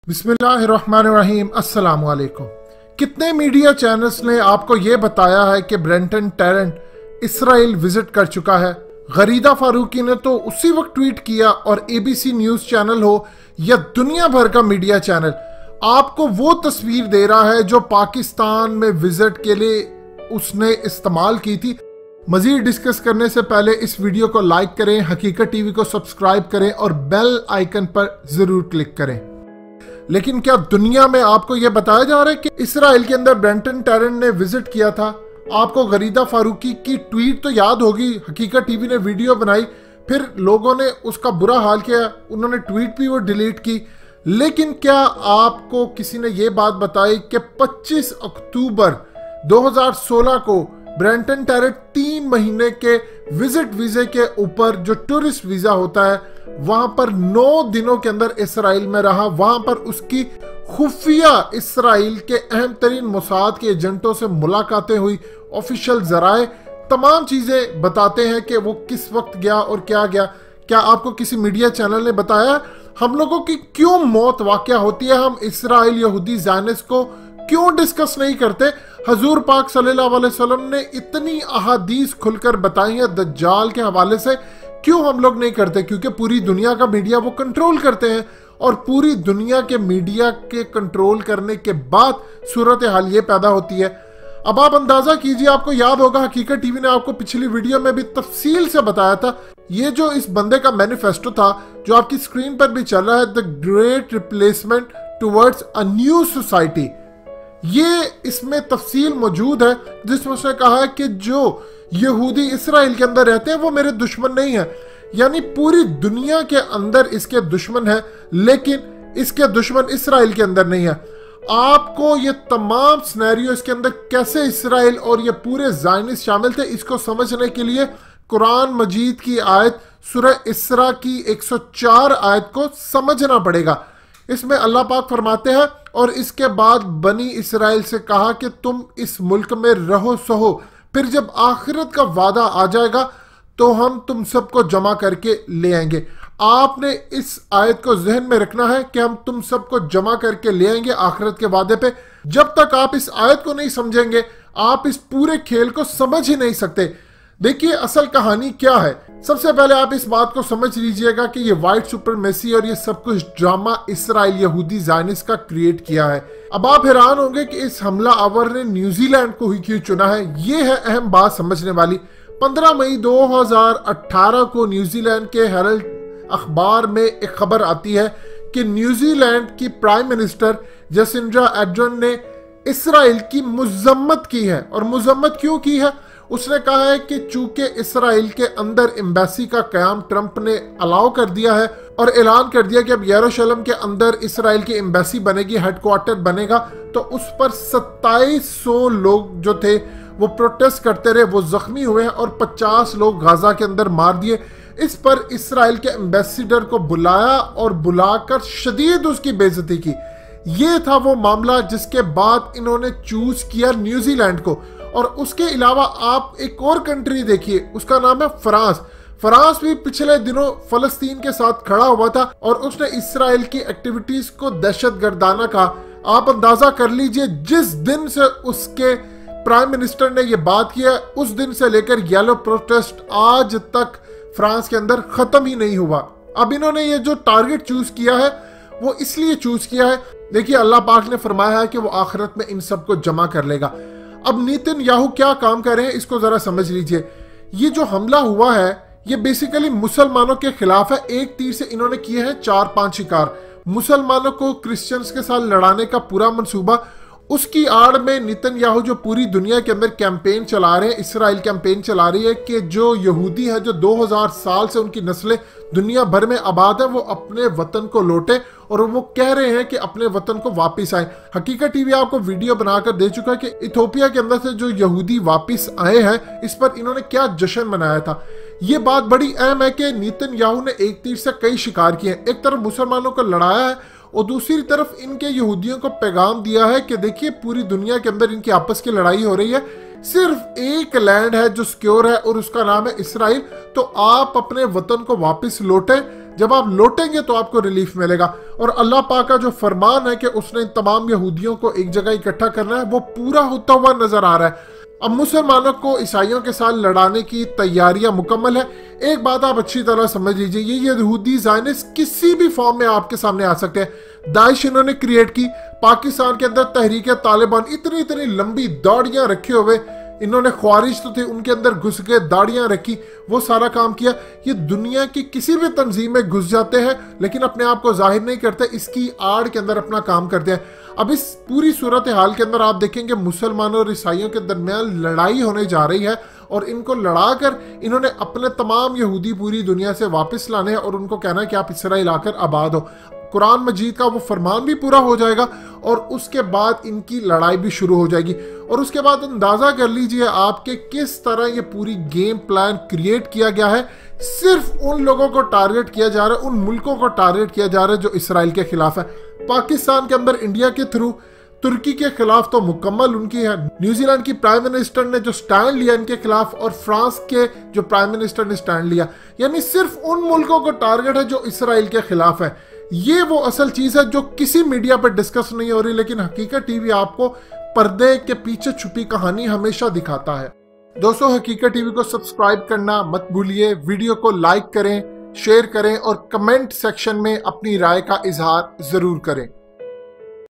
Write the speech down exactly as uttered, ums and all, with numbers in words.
बिस्मिल्लाहिर्रहमानिर्रहीम, अस्सलाम वालेकुम। कितने मीडिया चैनल्स ने आपको ये बताया है कि ब्रेंटन टैरेंट इसराइल विजिट कर चुका है। गरीदा फारूकी ने तो उसी वक्त ट्वीट किया, और एबीसी न्यूज चैनल हो या दुनिया भर का मीडिया चैनल आपको वो तस्वीर दे रहा है जो पाकिस्तान में विजिट के लिए उसने इस्तेमाल की थी। मजीद डिस्कस करने से पहले इस वीडियो को लाइक करें, हकीकत टीवी को सब्सक्राइब करें और बेल आइकन पर जरूर क्लिक करें। लेकिन क्या दुनिया में आपको यह बताया जा रहा है कि इसराइल के अंदर ब्रेंटन टैरेंट ने विजिट किया था? आपको गरीदा फारूकी की ट्वीट तो याद होगी, हकीकत टीवी ने वीडियो बनाई, फिर लोगों ने उसका बुरा हाल किया, उन्होंने ट्वीट भी वो डिलीट की। लेकिन क्या आपको किसी ने यह बात बताई कि पच्चीस अक्टूबर दो हज़ार सोलह को ब्रेंटन टैरेंट तीन महीने के विजिट वीजे के ऊपर, जो टूरिस्ट वीजा होता है, वहां पर नौ दिनों के अंदर इसराइल में रहा। वहां पर उसकी खुफिया इसराइल के अहम तरीन मोसाद के एजेंटों से मुलाकातें हुई। ऑफिशियल जराए तमाम चीजें बताते हैं कि वो किस वक्त गया और क्या गया। क्या आपको किसी मीडिया चैनल ने बताया? हम लोगों की क्यों मौत वाकया होती है? हम इसराइल यहूदी ज़ायनिस्ट को क्यों डिस्कस नहीं करते? हजूर पाक सल्लल्लाहु अलैहि वसल्लम ने इतनी अहादीस खुलकर बताई है दज्जाल के हवाले से, क्यों हम लोग नहीं करते? क्योंकि पूरी दुनिया का मीडिया वो कंट्रोल करते हैं, और पूरी दुनिया के मीडिया के कंट्रोल करने के बाद सूरत हाल ये पैदा होती है। अब आप अंदाजा कीजिए, आपको याद होगा हकीकत टीवी ने आपको पिछली वीडियो में भी तफसील से बताया था, ये जो इस बंदे का मैनिफेस्टो था जो आपकी स्क्रीन पर भी चल रहा है, the great replacement towards a new society, ये इसमें तफसील मौजूद है जिसमें उसने कहा है कि जो यहूदी इसराइल के अंदर रहते हैं वो मेरे दुश्मन नहीं है। यानी पूरी दुनिया के अंदर इसके दुश्मन है, लेकिन इसके दुश्मन इसराइल के अंदर नहीं है। आपको ये तमाम सिनेरियो इसके अंदर कैसे इसराइल और ये पूरे ज़ायनिस्ट शामिल थे, इसको समझने के लिए कुरान मजीद की आयत सूरह इसरा की एक सौ चार आयत को समझना पड़ेगा। इसमें अल्लाह पाक फरमाते हैं, और इसके बाद बनी इसराइल से कहा कि तुम इस मुल्क में रहो सहो, फिर जब आखिरत का वादा आ जाएगा तो हम तुम सबको जमा करके ले आएंगे। आपने इस आयत को जहन में रखना है कि हम तुम सबको जमा करके ले आएंगे आखिरत के वादे पे। जब तक आप इस आयत को नहीं समझेंगे, आप इस पूरे खेल को समझ ही नहीं सकते। देखिए असल कहानी क्या है। सबसे पहले आप इस बात को समझ लीजिएगा कि ये व्हाइट सुपरमेसी और ये सब कुछ ड्रामा इसराइल यहूदी ज़ायनिस्ट का क्रिएट किया है। अब आप हैरान होंगे कि इस हमला आवर ने न्यूजीलैंड को ही क्यों चुना है। ये है अहम बात समझने वाली। पंद्रह मई दो हज़ार अठारह को न्यूजीलैंड के हेरल्ड अखबार में एक खबर आती है कि न्यूजीलैंड की प्राइम मिनिस्टर जसिंड्रा आर्डर्न ने इसराइल की मजम्मत की है। और मजम्मत क्यों की है? उसने कहा है कि चूंकि इसराइल के अंदर एम्बेसी का कयाम ट्रंप ने अलाउ कर दिया है और ऐलान कर दिया कि अब यरूशलेम के अंदर इसराइल की एम्बेसी बनेगी, हेडक्वार्टर बनेगा, तो उस पर सत्ताईस सौ लोग जो थे वो प्रोटेस्ट करते रहे, वो जख्मी हुए हैं, और पचास लोग गाजा के अंदर मार दिए। इस पर इसराइल के एम्बेसडर को बुलाया और बुलाकर शदीद उसकी बेइज्जती की। ये था वो मामला जिसके बाद इन्होंने चूज किया न्यूजीलैंड को। और उसके अलावा आप एक और कंट्री देखिए, उसका नाम है फ्रांस। फ्रांस भी पिछले दिनों फलस्तीन के साथ खड़ा हुआ था और उसने इसराइल की एक्टिविटीज को दहशतगर्दाना कहा। आप अंदाजा कर लीजिए, जिस दिन से उसके प्राइम मिनिस्टर ने यह बात किया, उस दिन से लेकर येलो प्रोटेस्ट आज तक फ्रांस के अंदर खत्म ही नहीं हुआ। अब इन्होंने ये जो टारगेट चूज किया है वो इसलिए चूज किया है, देखिए अल्लाह पाक ने फरमाया है कि वो आखिरत में इन सबको जमा कर लेगा। अब नेतन्याहू क्या काम कर रहे हैं इसको जरा समझ लीजिए। ये जो हमला हुआ है ये बेसिकली मुसलमानों के खिलाफ है। एक तीर से इन्होंने किए हैं चार पांच शिकार। मुसलमानों को क्रिश्चियंस के साथ लड़ाने का पूरा मंसूबा, उसकी आड़ में नेतन्याहू जो पूरी दुनिया के अंदर कैंपेन चला रहे हैं, इसराइल कैंपेन चला रही है कि जो यहूदी है, जो दो हज़ार साल से उनकी नस्लें दुनिया भर में आबाद है, वो अपने वतन को लौटे, और वो कह रहे हैं कि अपने वतन को वापस आए। हकीकत टीवी आपको वीडियो बनाकर दे चुका है कि इथोपिया के अंदर से जो यहूदी वापस आए हैं, इस पर इन्होंने क्या जश्न मनाया था। ये बात बड़ी अहम है कि नेतन्याहू ने एक तीर से कई शिकार किए हैं। एक तरफ मुसलमानों को लड़ाया है और दूसरी तरफ इनके यहूदियों को पैगाम दिया है कि देखिए पूरी दुनिया के अंदर इनकी आपस की लड़ाई हो रही है, सिर्फ एक लैंड है जो सिक्योर है और उसका नाम है इसराइल। तो आप अपने वतन को वापस लौटें, जब आप लौटेंगे तो आपको रिलीफ मिलेगा। और अल्लाह पाक का जो फरमान है कि उसने तमाम यहूदियों को एक जगह इकट्ठा करना है, वो पूरा होता हुआ नजर आ रहा है। अब मुसलमानों को ईसाइयों के साथ लड़ाने की तैयारियां मुकम्मल है। एक बात आप अच्छी तरह समझ लीजिए, ये यहूदी ज़ायनिस्ट किसी भी फॉर्म में आपके सामने आ सकते हैं। दाइश इन्होंने क्रिएट की, पाकिस्तान के अंदर तहरीक तालिबान, इतनी इतनी लंबी दाढ़ियां रखे हुए, इन्होंने ख्वारिज तो थे उनके अंदर घुस के दाढ़ियां रखी, वो सारा काम किया। ये दुनिया की किसी भी तंजीम में घुस जाते हैं लेकिन अपने आप को जाहिर नहीं करते, इसकी आड़ के अंदर अपना काम करते हैं। अब इस पूरी सूरत हाल के अंदर आप देखेंगे मुसलमानों और ईसाइयों के दरमियान लड़ाई होने जा रही है और इनको लड़ाकर इन्होंने अपने तमाम यहूदी पूरी दुनिया से वापस लाने हैं और उनको कहना है कि आप इसराइल आकर आबाद हो। कुरान मजीद का वो फरमान भी पूरा हो जाएगा और उसके बाद इनकी लड़ाई भी शुरू हो जाएगी। और उसके बाद अंदाजा कर लीजिए आपके किस तरह ये पूरी गेम प्लान क्रिएट किया गया है। सिर्फ उन लोगों को टारगेट किया जा रहा है, उन मुल्कों को टारगेट किया जा रहा है जो इसराइल के खिलाफ है। पाकिस्तान के अंदर इंडिया के थ्रू तुर्की के खिलाफ तो मुकम्मल उनकी है। न्यूजीलैंड की प्राइम मिनिस्टर ने जो स्टैंड लिया इनके खिलाफ और फ्रांस के जो प्राइम मिनिस्टर ने स्टैंड लिया, यानी सिर्फ उन मुल्कों को टारगेट है जो इसराइल के खिलाफ है। ये वो असल चीज है जो किसी मीडिया पर डिस्कस नहीं हो रही, लेकिन हकीकत टीवी आपको पर्दे के पीछे छुपी कहानी हमेशा दिखाता है। दोस्तों, हकीकत टीवी को सब्सक्राइब करना मत भूलिए, वीडियो को लाइक करें, शेयर करें और कमेंट सेक्शन में अपनी राय का इजहार जरूर करें।